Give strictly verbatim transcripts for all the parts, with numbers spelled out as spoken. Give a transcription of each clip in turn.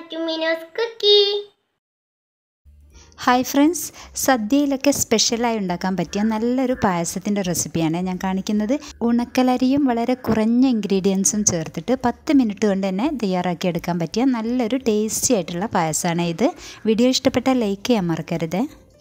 to Minu's Cookie. Hi friends, സദ്യയിലൊക്കെ സ്പെഷ്യലായി ഉണ്ടാക്കാൻ പറ്റിയ നല്ലൊരു പായസത്തിൻ്റെ റെസിപ്പിയാണ് ഞാൻ കാണിക്കുന്നത്. ഉണക്കലരിയും വളരെ കുറഞ്ഞ ഇൻഗ്രീഡിയൻസും ചേർത്തിട്ട് പത്ത് മിനിറ്റ് കൊണ്ട് തന്നെ തയ്യാറാക്കിയെടുക്കാൻ പറ്റിയ നല്ലൊരു ടേസ്റ്റി ആയിട്ടുള്ള പായസമാണ് ഇത്. വീഡിയോ ഇഷ്ടപ്പെട്ടാൽ ലൈക്ക് ചെയ്യാൻ മറക്കരുത്.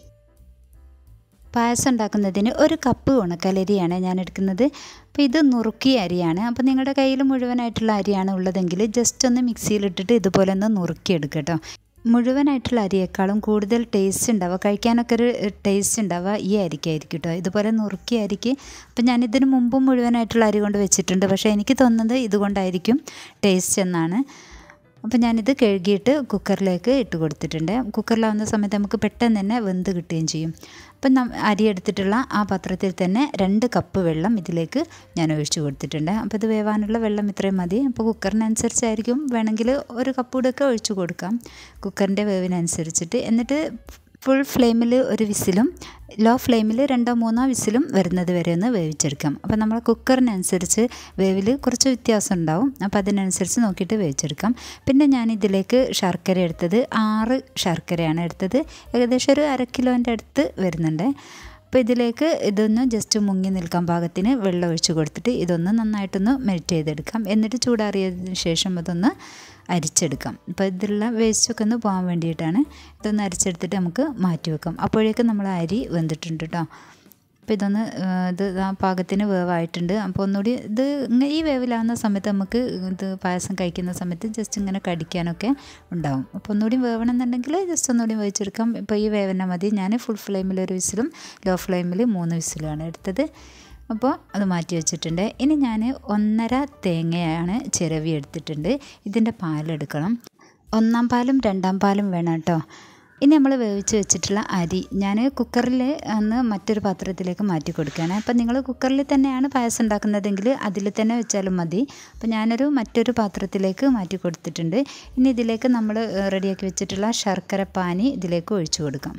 പായസം ഉണ്ടാക്കുന്നതിന് ഒരു കപ്പ് ഉണക്കലരിയാണ് ഞാൻ എടുക്കുന്നത്. അപ്പോൾ ഇത് നുറുക്കിയ അരിയാണ്. അപ്പോൾ നിങ്ങളുടെ കയ്യിൽ മുഴുവനായിട്ടുള്ള അരിയാണ് ഉള്ളതെങ്കിൽ ജസ്റ്റ് ഒന്ന് മിക്സിയിലിട്ടിട്ട് ഇതുപോലെ ഒന്ന് നുറുക്കിയെടുക്കുക കേട്ടോ. മുഴുവനായിട്ടുള്ള അരിയേക്കാളും കൂടുതൽ ടേസ്റ്റ് ഉണ്ടാവുക, കഴിക്കാനൊക്കെ ഒരു ടേസ്റ്റ് ഉണ്ടാവുക ഈ അരിക്കായിരിക്കും കേട്ടോ. ഇതുപോലെ നുറുക്കിയ അരിക്ക്. അപ്പം ഞാനിതിന് മുമ്പും മുഴുവനായിട്ടുള്ള അരി കൊണ്ട് വെച്ചിട്ടുണ്ട്, പക്ഷേ എനിക്ക് തോന്നുന്നത് ഇതുകൊണ്ടായിരിക്കും ടേസ്റ്റ് എന്നാണ്. അപ്പോൾ ഞാനിത് കഴുകിയിട്ട് കുക്കറിലേക്ക് ഇട്ട് കൊടുത്തിട്ടുണ്ട്. കുക്കറിലാവുന്ന സമയത്ത് നമുക്ക് പെട്ടെന്ന് തന്നെ വെന്ത് കിട്ടുകയും ചെയ്യും. അപ്പം അരി എടുത്തിട്ടുള്ള ആ പാത്രത്തിൽ തന്നെ രണ്ട് കപ്പ് വെള്ളം ഇതിലേക്ക് ഞാൻ ഒഴിച്ചു കൊടുത്തിട്ടുണ്ട്. അപ്പോൾ ഇത് വേവാനുള്ള വെള്ളം ഇത്രയും മതി. അപ്പോൾ കുക്കറിനനുസരിച്ചായിരിക്കും, വേണമെങ്കിൽ ഒരു കപ്പ് കൂടെയൊക്കെ ഒഴിച്ചു കൊടുക്കാം കുക്കറിൻ്റെ വേവിനനുസരിച്ചിട്ട്. എന്നിട്ട് ഫുൾ ഫ്ലെയിമിൽ ഒരു വിസിലും ലോ ഫ്ലെയിമിൽ രണ്ടോ മൂന്നോ വിസിലും വരുന്നത് വരെ ഒന്ന് വേവിച്ചെടുക്കാം. അപ്പോൾ നമ്മൾ കുക്കറിനനുസരിച്ച് വേവിൽ കുറച്ച് വ്യത്യാസം ഉണ്ടാവും. അപ്പോൾ അതിനനുസരിച്ച് നോക്കിയിട്ട് വേവിച്ചെടുക്കാം. പിന്നെ ഞാൻ ഇതിലേക്ക് ശർക്കര എടുത്തത് ആറ് ശർക്കരയാണ് എടുത്തത്. ഏകദേശം ഒരു അര കിലോൻ്റെ അടുത്ത് വരുന്നുണ്ട്. അപ്പോൾ ഇതിലേക്ക് ഇതൊന്ന് ജസ്റ്റ് മുങ്ങി നിൽക്കാൻ പാകത്തിന് വെള്ളം ഒഴിച്ച് കൊടുത്തിട്ട് ഇതൊന്ന് നന്നായിട്ടൊന്ന് മെൽറ്റ് ചെയ്തെടുക്കാം. എന്നിട്ട് ചൂടാറിയതിന് ശേഷം അതൊന്ന് അരിച്ചെടുക്കാം. അപ്പോൾ ഇതിലുള്ള വേസ്റ്റൊക്കെ ഒന്ന് പോകാൻ വേണ്ടിയിട്ടാണ്. ഇതൊന്ന് അരിച്ചെടുത്തിട്ട് നമുക്ക് മാറ്റി വെക്കാം. അപ്പോഴേക്കും നമ്മൾ അരി വെന്തിട്ടുണ്ട് കേട്ടോ. അപ്പോൾ ഇതൊന്ന് ഇത് ആ പാകത്തിന് വേവായിട്ടുണ്ട്. അപ്പോൾ ഒന്നുകൂടി ഇത് ഈ വേവിലാവുന്ന സമയത്ത് നമുക്ക് ഇത് പായസം കഴിക്കുന്ന സമയത്ത് ജസ്റ്റ് ഇങ്ങനെ കടിക്കാനൊക്കെ ഉണ്ടാവും. അപ്പോൾ ഒന്നുകൂടി വേവണമെന്നുണ്ടെങ്കിൽ ജസ്റ്റ് ഒന്നുകൂടി വേവിച്ചെടുക്കാം. ഇപ്പോൾ ഈ വേവന മതി. ഞാൻ ഫുൾ ഫ്ലെയിമിൽ ഒരു വിസിലും ലോ ഫ്ലെയിമിൽ മൂന്ന് വിസിലുമാണ് എടുത്തത്. അപ്പോൾ അത് മാറ്റി വെച്ചിട്ടുണ്ട്. ഇനി ഞാൻ ഒന്നര തേങ്ങയാണ് ചിരവി എടുത്തിട്ടുണ്ട്. ഇതിൻ്റെ പാലെടുക്കണം. ഒന്നാം പാലും രണ്ടാം പാലും വേണം കേട്ടോ. ഇനി നമ്മൾ വേവിച്ച് വെച്ചിട്ടുള്ള അരി ഞാൻ കുക്കറിൽ ഒന്ന് മറ്റൊരു പാത്രത്തിലേക്ക് മാറ്റി കൊടുക്കുകയാണ്. അപ്പോൾ നിങ്ങൾ കുക്കറിൽ തന്നെയാണ് പായസം ഉണ്ടാക്കുന്നതെങ്കിൽ അതിൽ തന്നെ വെച്ചാലും മതി. അപ്പോൾ ഞാനൊരു മറ്റൊരു പാത്രത്തിലേക്ക് മാറ്റി കൊടുത്തിട്ടുണ്ട്. ഇനി ഇതിലേക്ക് നമ്മൾ റെഡിയാക്കി വെച്ചിട്ടുള്ള ശർക്കര പാനി ഇതിലേക്ക് ഒഴിച്ചു കൊടുക്കാം.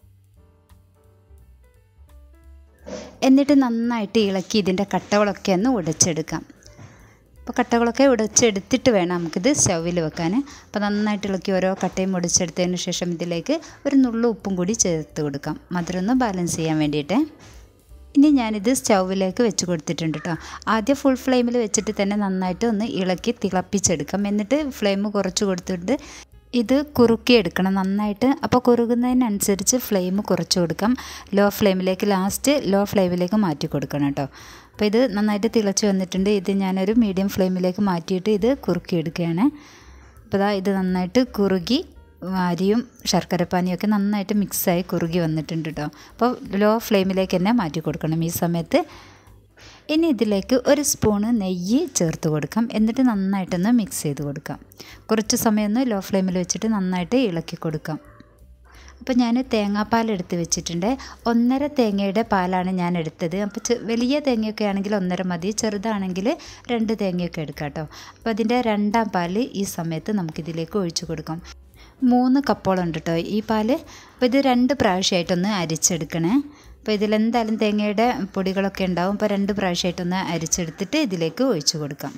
എന്നിട്ട് നന്നായിട്ട് ഇളക്കി ഇതിൻ്റെ കട്ടകളൊക്കെ ഒന്ന് ഉടച്ചെടുക്കാം. അപ്പോൾ കട്ടകളൊക്കെ ഉടച്ചെടുത്തിട്ട് വേണം നമുക്കിത് സ്റ്റൗവിൽ വെക്കാൻ. അപ്പോൾ നന്നായിട്ട് ഇളക്കി ഓരോ കട്ടയും ഉടച്ചെടുത്തതിന് ശേഷം ഇതിലേക്ക് ഒരു നുള്ളു ഉപ്പും കൂടി ചേർത്ത് കൊടുക്കാം, മധുരം ഒന്ന് ബാലൻസ് ചെയ്യാൻ വേണ്ടിയിട്ട്. ഇനി ഞാനിത് സ്റ്റൗവിലേക്ക് വെച്ച് കൊടുത്തിട്ടുണ്ട് കേട്ടോ. ആദ്യം ഫുൾ ഫ്ലെയിമിൽ വെച്ചിട്ട് തന്നെ നന്നായിട്ട് ഒന്ന് ഇളക്കി തിളപ്പിച്ചെടുക്കാം. എന്നിട്ട് ഫ്ലെയിം കുറച്ച് കൊടുത്തിട്ട് ഇത് കുറുക്കിയെടുക്കണം നന്നായിട്ട്. അപ്പോൾ കുറുകുന്നതിനനുസരിച്ച് ഫ്ലെയിം കുറച്ച് കൊടുക്കാം. ലോ ഫ്ലെയിമിലേക്ക് ലാസ്റ്റ് ലോ ഫ്ലെയിമിലേക്ക് മാറ്റി കൊടുക്കണം കേട്ടോ. അപ്പോൾ ഇത് നന്നായിട്ട് തിളച്ച് വന്നിട്ടുണ്ട്. ഇത് ഞാനൊരു മീഡിയം ഫ്ലെയിമിലേക്ക് മാറ്റിയിട്ട് ഇത് കുറുക്കിയെടുക്കുകയാണ്. അപ്പോൾ ഇതാ ഇത് നന്നായിട്ട് കുറുകി അരിയും ശർക്കരപ്പാനിയൊക്കെ നന്നായിട്ട് മിക്സായി കുറുകി വന്നിട്ടുണ്ട് കേട്ടോ. അപ്പോൾ ലോ ഫ്ലെയിമിലേക്ക് തന്നെ മാറ്റി കൊടുക്കണം ഈ സമയത്ത്. ഇനി ഇതിലേക്ക് ഒരു സ്പൂണ് നെയ്യ് ചേർത്ത് കൊടുക്കാം. എന്നിട്ട് നന്നായിട്ടൊന്ന് മിക്സ് ചെയ്ത് കൊടുക്കാം. കുറച്ച് സമയം ഒന്ന് ലോ ഫ്ലെയിമിൽ വെച്ചിട്ട് നന്നായിട്ട് ഇളക്കി കൊടുക്കാം. അപ്പോൾ ഞാൻ തേങ്ങാപ്പാൽ എടുത്ത് വെച്ചിട്ടുണ്ട്. ഒന്നര തേങ്ങയുടെ പാലാണ് ഞാൻ എടുത്തത്. അപ്പോൾ വലിയ തേങ്ങയൊക്കെ ആണെങ്കിൽ ഒന്നര മതി, ചെറുതാണെങ്കിൽ രണ്ട് തേങ്ങയൊക്കെ എടുക്കാം കേട്ടോ. അപ്പോൾ അതിൻ്റെ രണ്ടാം പാൽ ഈ സമയത്ത് നമുക്കിതിലേക്ക് ഒഴിച്ചു കൊടുക്കാം. മൂന്ന് കപ്പോളം ഉണ്ട് കേട്ടോ ഈ പാൽ. അപ്പോൾ ഇത് രണ്ട് പ്രാവശ്യമായിട്ടൊന്ന് അരിച്ചെടുക്കണേ. അപ്പോൾ ഇതിലെന്തായാലും തേങ്ങയുടെ പൊടികളൊക്കെ ഉണ്ടാവും. അപ്പോൾ രണ്ട് പ്രാവശ്യമായിട്ടൊന്ന് അരിച്ചെടുത്തിട്ട് ഇതിലേക്ക് ഒഴിച്ചു കൊടുക്കാം.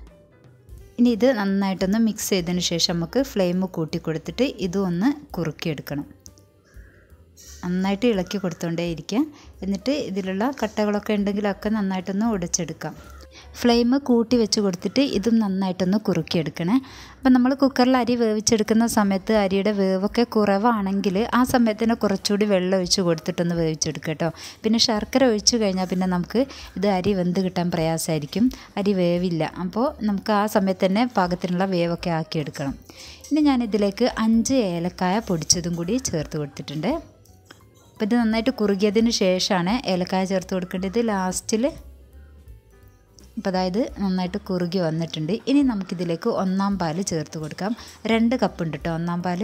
ഇനി ഇത് നന്നായിട്ടൊന്ന് മിക്സ് ചെയ്തതിന് ശേഷം നമുക്ക് ഫ്ലെയിം കൂട്ടി കൊടുത്തിട്ട് ഇതും ഒന്ന് കുറുക്കിയെടുക്കണം. നന്നായിട്ട് ഇളക്കി കൊടുത്തുകൊണ്ടേ ഇരിക്കുക. എന്നിട്ട് ഇതിലുള്ള കട്ടകളൊക്കെ ഉണ്ടെങ്കിലൊക്കെ നന്നായിട്ടൊന്ന് ഉടച്ചെടുക്കാം. ഫ്ലെയിം കൂട്ടി വെച്ച് കൊടുത്തിട്ട് ഇതും നന്നായിട്ടൊന്ന് കുറുക്കിയെടുക്കണേ. അപ്പം നമ്മൾ കുക്കറിൽ അരി വേവിച്ചെടുക്കുന്ന സമയത്ത് അരിയുടെ വേവൊക്കെ കുറവാണെങ്കിൽ ആ സമയത്തിന് കുറച്ചുകൂടി വെള്ളം ഒഴിച്ച് കൊടുത്തിട്ടൊന്ന് വേവിച്ചെടുക്കുക കേട്ടോ. പിന്നെ ശർക്കര ഒഴിച്ച് കഴിഞ്ഞാൽ പിന്നെ നമുക്ക് ഇത് അരി വെന്ത് കിട്ടാൻ പ്രയാസമായിരിക്കും, അരി വേവില്ല. അപ്പോൾ നമുക്ക് ആ സമയത്ത് തന്നെ പാകത്തിനുള്ള വേവൊക്കെ ആക്കിയെടുക്കണം. ഇനി ഞാനിതിലേക്ക് അഞ്ച് ഏലക്കായ പൊടിച്ചതും കൂടി ചേർത്ത് കൊടുത്തിട്ടുണ്ട്. അപ്പോൾ ഇത് നന്നായിട്ട് കുറുകിയതിന് ശേഷമാണ് ഏലക്കായ ചേർത്ത് കൊടുക്കേണ്ടത് ലാസ്റ്റിൽ. അപ്പോൾ അതായത് നന്നായിട്ട് കുറുകി വന്നിട്ടുണ്ട്. ഇനി നമുക്കിതിലേക്ക് ഒന്നാം പാൽ ചേർത്ത് കൊടുക്കാം. രണ്ട് കപ്പ് ഉണ്ട് കേട്ടോ ഒന്നാം പാൽ.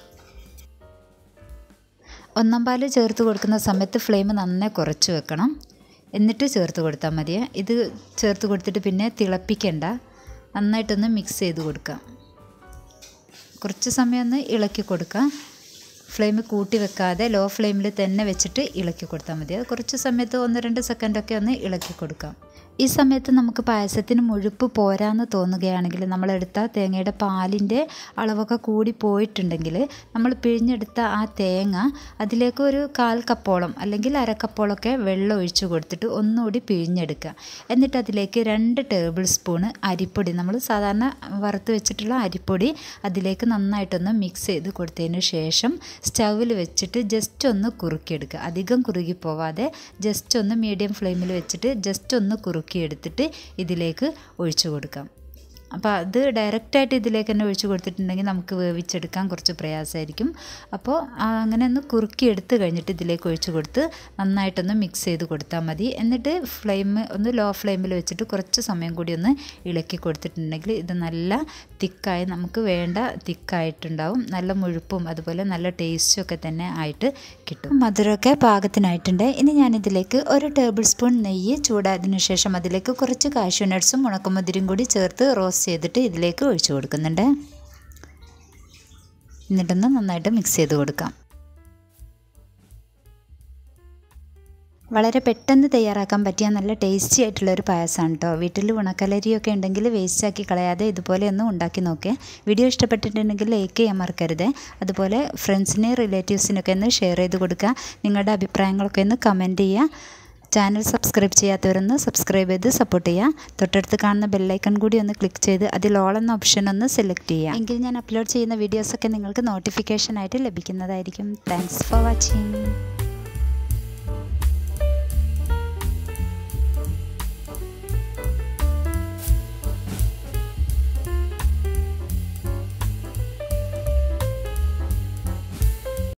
ഒന്നാം പാൽ ചേർത്ത് കൊടുക്കുന്ന സമയത്ത് ഫ്ലെയിം നന്നായി കുറച്ച് വെക്കണം. എന്നിട്ട് ചേർത്ത് കൊടുത്താൽ മതിയേ. ഇത് ചേർത്ത് കൊടുത്തിട്ട് പിന്നെ തിളപ്പിക്കേണ്ട, നന്നായിട്ടൊന്ന് മിക്സ് ചെയ്ത് കൊടുക്കാം. കുറച്ച് സമയം ഒന്ന് ഇളക്കി കൊടുക്കാം. ഫ്ലെയിം കൂട്ടി വെക്കാതെ ലോ ഫ്ലെയിമിൽ തന്നെ വെച്ചിട്ട് ഇളക്കി കൊടുത്താൽ മതി. കുറച്ച് സമയത്ത് ഒന്ന് രണ്ട് സെക്കൻഡൊക്കെ ഒന്ന് ഇളക്കി കൊടുക്കാം. ഈ സമയത്ത് നമുക്ക് പായസത്തിന് മുഴുപ്പ് പോരാന്ന് തോന്നുകയാണെങ്കിൽ നമ്മളെടുത്ത തേങ്ങയുടെ പാലിൻ്റെ അളവൊക്കെ കൂടി പോയിട്ടുണ്ടെങ്കിൽ നമ്മൾ പിഴിഞ്ഞെടുത്ത ആ തേങ്ങ അതിലേക്ക് ഒരു കാൽ കപ്പോളം അല്ലെങ്കിൽ അരക്കപ്പോളമൊക്കെ വെള്ളം ഒഴിച്ച് കൊടുത്തിട്ട് ഒന്നുകൂടി പിഴിഞ്ഞെടുക്കുക. എന്നിട്ട് അതിലേക്ക് രണ്ട് ടേബിൾ സ്പൂണ് അരിപ്പൊടി, നമ്മൾ സാധാരണ വറുത്ത് വെച്ചിട്ടുള്ള അരിപ്പൊടി അതിലേക്ക് നന്നായിട്ടൊന്ന് മിക്സ് ചെയ്ത് കൊടുത്തതിന് ശേഷം സ്റ്റൗവിൽ വെച്ചിട്ട് ജസ്റ്റ് ഒന്ന് കുറുക്കിയെടുക്കുക. അധികം കുറുകി പോവാതെ ജസ്റ്റ് ഒന്ന് മീഡിയം ഫ്ലെയിമിൽ വെച്ചിട്ട് ജസ്റ്റ് ഒന്ന് കുറുക്കി എടുത്തിട്ട് ഇതിലേക്ക് ഒഴിച്ചു കൊടുക്കാം. അപ്പോൾ അത് ഡയറക്റ്റായിട്ട് ഇതിലേക്ക് തന്നെ ഒഴിച്ച് കൊടുത്തിട്ടുണ്ടെങ്കിൽ നമുക്ക് വേവിച്ചെടുക്കാൻ കുറച്ച് പ്രയാസമായിരിക്കും. അപ്പോൾ അങ്ങനെ ഒന്ന് കുറുക്കി എടുത്ത് കഴിഞ്ഞിട്ട് ഇതിലേക്ക് ഒഴിച്ച് കൊടുത്ത് നന്നായിട്ടൊന്ന് മിക്സ് ചെയ്ത് കൊടുത്താൽ മതി. എന്നിട്ട് ഫ്ലെയിം ഒന്ന് ലോ ഫ്ലെയിമിൽ വെച്ചിട്ട് കുറച്ച് സമയം കൂടി ഒന്ന് ഇളക്കി കൊടുത്തിട്ടുണ്ടെങ്കിൽ ഇത് നല്ല തിക്കായി നമുക്ക് വേണ്ട തിക്കായിട്ടുണ്ടാവും. നല്ല മുഴുപ്പും അതുപോലെ നല്ല ടേസ്റ്റും ഒക്കെ തന്നെ ആയിട്ട് കിട്ടും. മധുരമൊക്കെ പാകത്തിനായിട്ടുണ്ട്. ഇനി ഞാനിതിലേക്ക് ഒരു ടേബിൾ സ്പൂൺ നെയ്യ് ചൂടായതിനു ശേഷം അതിലേക്ക് കുറച്ച് കാഷ്യൂ നട്ട്സും ഉണക്കമുതിരയും കൂടി ചേർത്ത് റോസ്റ്റ് ചെയ്തിട്ട് ഇതിലേക്ക് ഒഴിച്ചു കൊടുക്കുന്നുണ്ട്. എന്നിട്ടൊന്ന് നന്നായിട്ട് മിക്സ് ചെയ്ത് കൊടുക്കാം. വളരെ പെട്ടെന്ന് തയ്യാറാക്കാൻ പറ്റിയ നല്ല ടേസ്റ്റി ആയിട്ടുള്ളൊരു പായസമാണ് കേട്ടോ. വീട്ടിൽ ഉണക്കലരിയൊക്കെ ഉണ്ടെങ്കിൽ വേസ്റ്റാക്കി കളയാതെ ഇതുപോലെ ഒന്ന് ഉണ്ടാക്കി നോക്കുക. വീഡിയോ ഇഷ്ടപ്പെട്ടിട്ടുണ്ടെങ്കിൽ ലൈക്ക് ചെയ്യാൻ മറക്കരുത്. അതുപോലെ ഫ്രണ്ട്സിന് റിലേറ്റീവ്സിനൊക്കെ ഒന്ന് ഷെയർ ചെയ്ത് കൊടുക്കുക. നിങ്ങളുടെ അഭിപ്രായങ്ങളൊക്കെ ഒന്ന് കമൻറ്റ് ചെയ്യുക. ചാനൽ സബ്സ്ക്രൈബ് ചെയ്യാത്തവരൊന്ന് സബ്സ്ക്രൈബ് ചെയ്ത് സപ്പോർട്ട് ചെയ്യുക. തൊട്ടടുത്ത് കാണുന്ന ബെല്ലൈക്കൺ കൂടി ഒന്ന് ക്ലിക്ക് ചെയ്ത് അതിൽ ഓൾ എന്ന ഓപ്ഷൻ ഒന്ന് സെലക്ട് ചെയ്യുക. എങ്കിൽ ഞാൻ അപ്ലോഡ് ചെയ്യുന്ന വീഡിയോസൊക്കെ നിങ്ങൾക്ക് നോട്ടിഫിക്കേഷനായിട്ട് ലഭിക്കുന്നതായിരിക്കും. Thanks for watching.